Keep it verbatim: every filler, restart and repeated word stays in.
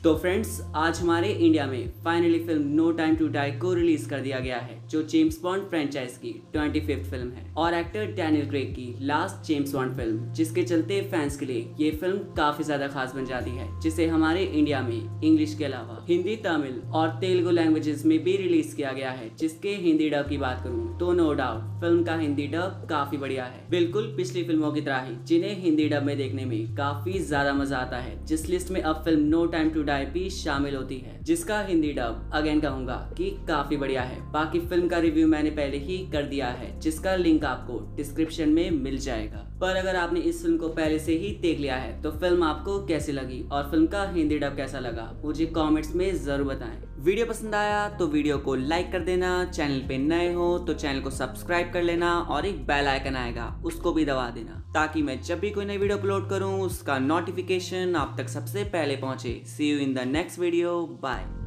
तो फ्रेंड्स, आज हमारे इंडिया में finally film no time to die को रिलीज कर दिया गया है, जो जेम्स बॉन्ड फ्रेंचाइज की पच्चीसवीं फिल्म है और एक्टर डैनियल क्रेग की लास्ट जेम्स बॉन्ड फिल्म, जिसके चलते फैंस के लिए ये फिल्म काफी ज्यादा खास बन जाती है, जिसे हमारे इंडिया में इंग्लिश के अलावा हिंदी, तमिल और तेलुगु लैंग्वेजेस में भी रिलीज किया गया है। जिसके हिंदी डब की बात करूँ तो नो डाउट फिल्म का हिंदी डब काफी बढ़िया है, बिल्कुल पिछली फिल्मों की तरह ही, जिन्हें हिंदी डब में देखने में काफी ज्यादा मजा आता है। जिस लिस्ट में अब film no time to die भी शामिल होती है, जिसका हिंदी डब अगेन कहूंगा कि काफी बढ़िया है। बाकी फिल्म का रिव्यू मैंने पहले ही कर दिया है, जिसका लिंक आपको डिस्क्रिप्शन में मिल जाएगा। पर अगर आपने इस फिल्म को पहले से ही देख लिया है तो फिल्म आपको कैसी लगी और फिल्म का हिंदी डब कैसा लगा, मुझे कमेंट्स में जरूर बताएं। वीडियो पसंद आया तो वीडियो को लाइक कर देना, चैनल पे नए हो तो चैनल को सब्सक्राइब कर लेना और एक बेल आइकन आएगा उसको भी दबा देना, ताकि मैं जब भी कोई नई वीडियो अपलोड करूं उसका नोटिफिकेशन आप तक सबसे पहले पहुंचे। See you in the next video, bye.